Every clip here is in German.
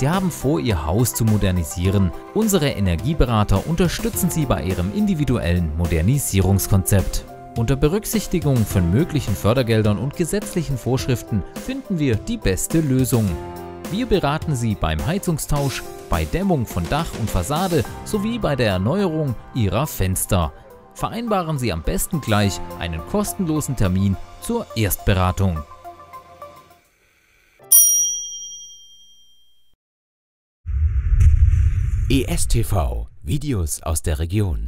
Sie haben vor, Ihr Haus zu modernisieren. Unsere Energieberater unterstützen Sie bei Ihrem individuellen Modernisierungskonzept. Unter Berücksichtigung von möglichen Fördergeldern und gesetzlichen Vorschriften finden wir die beste Lösung. Wir beraten Sie beim Heizungstausch, bei Dämmung von Dach und Fassade sowie bei der Erneuerung Ihrer Fenster. Vereinbaren Sie am besten gleich einen kostenlosen Termin zur Erstberatung. ESTV – Videos aus der Region.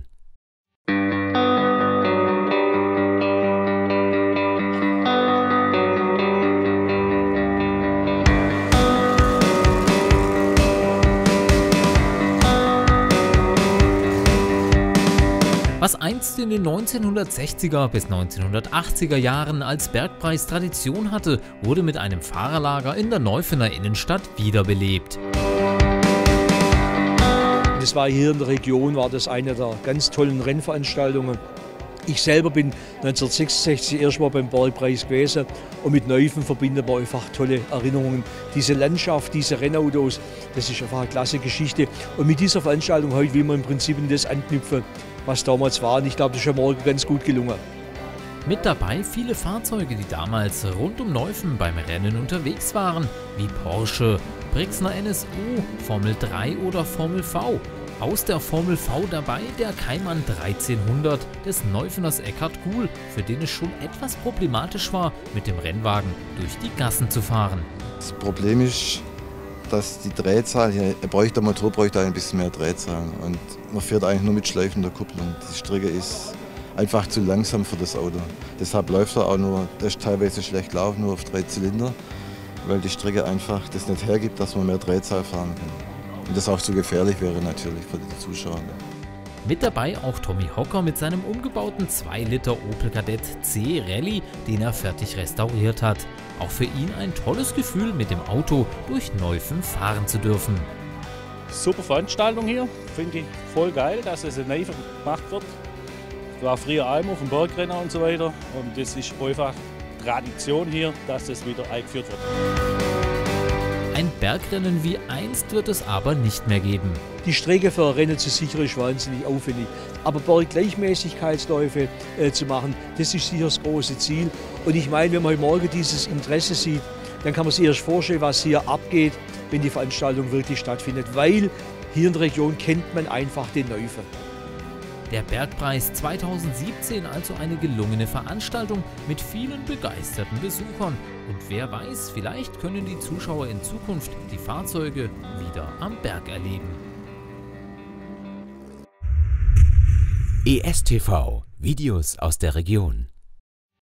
Was einst in den 1960er bis 1980er Jahren als Bergpreis Tradition hatte, wurde mit einem Fahrerlager in der Neufener Innenstadt wiederbelebt. Das war hier in der Region, war das eine der ganz tollen Rennveranstaltungen. Ich selber bin 1966 erstmal beim Bergpreis gewesen und mit Neufen verbinden wir einfach tolle Erinnerungen. Diese Landschaft, diese Rennautos, das ist einfach eine klasse Geschichte. Und mit dieser Veranstaltung heute will man im Prinzip in das anknüpfen, was damals war. Und ich glaube, das ist ja morgen ganz gut gelungen. Mit dabei viele Fahrzeuge, die damals rund um Neufen beim Rennen unterwegs waren, wie Porsche, Brixner NSU, Formel 3 oder Formel V. Aus der Formel V dabei der Cayman 1300 des Neufeners Eckhard Kuhl, für den es schon etwas problematisch war, mit dem Rennwagen durch die Gassen zu fahren. Das Problem ist, dass die Drehzahl hier, der Motor bräuchte ein bisschen mehr Drehzahl und man fährt eigentlich nur mit schleifender Kupplung. Die Strecke ist einfach zu langsam für das Auto. Deshalb läuft er auch nur, das ist teilweise schlecht laufen, nur auf 3 Zylinder, weil die Strecke einfach das nicht hergibt, dass man mehr Drehzahl fahren kann. Und das auch zu gefährlich wäre natürlich für die Zuschauer. Mit dabei auch Tommy Hocker mit seinem umgebauten 2 Liter Opel Kadett C Rallye, den er fertig restauriert hat. Auch für ihn ein tolles Gefühl, mit dem Auto durch Neufen fahren zu dürfen. Super Veranstaltung hier, finde ich voll geil, dass es in Neufen gemacht wird. Ich war früher einmal auf dem Bergrenner und so weiter und das ist einfach Tradition hier, dass das wieder eingeführt wird. Ein Bergrennen wie einst wird es aber nicht mehr geben. Die Strecke für ein Rennen zu sichern ist wahnsinnig aufwendig. Aber Berggleichmäßigkeitsläufe zu machen, das ist sicher das große Ziel. Und ich meine, wenn man heute Morgen dieses Interesse sieht, dann kann man sich erst vorstellen, was hier abgeht, wenn die Veranstaltung wirklich stattfindet. Weil hier in der Region kennt man einfach den Neufen. Der Bergpreis 2017 also eine gelungene Veranstaltung mit vielen begeisterten Besuchern. Und wer weiß, vielleicht können die Zuschauer in Zukunft die Fahrzeuge wieder am Berg erleben. ESTV – Videos aus der Region.